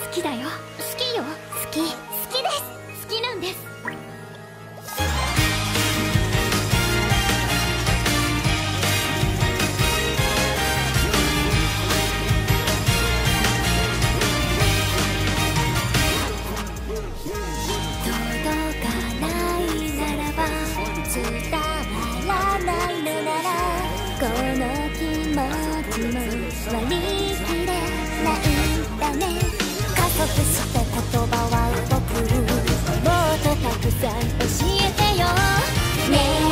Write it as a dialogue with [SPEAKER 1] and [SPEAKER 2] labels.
[SPEAKER 1] きだよ。好きよ。好きです。好きなんです。届かないならば伝わらないのならこの気持ちも割り切れないんだね。加速して言葉は動く。もっとたくさん教えてよねえ。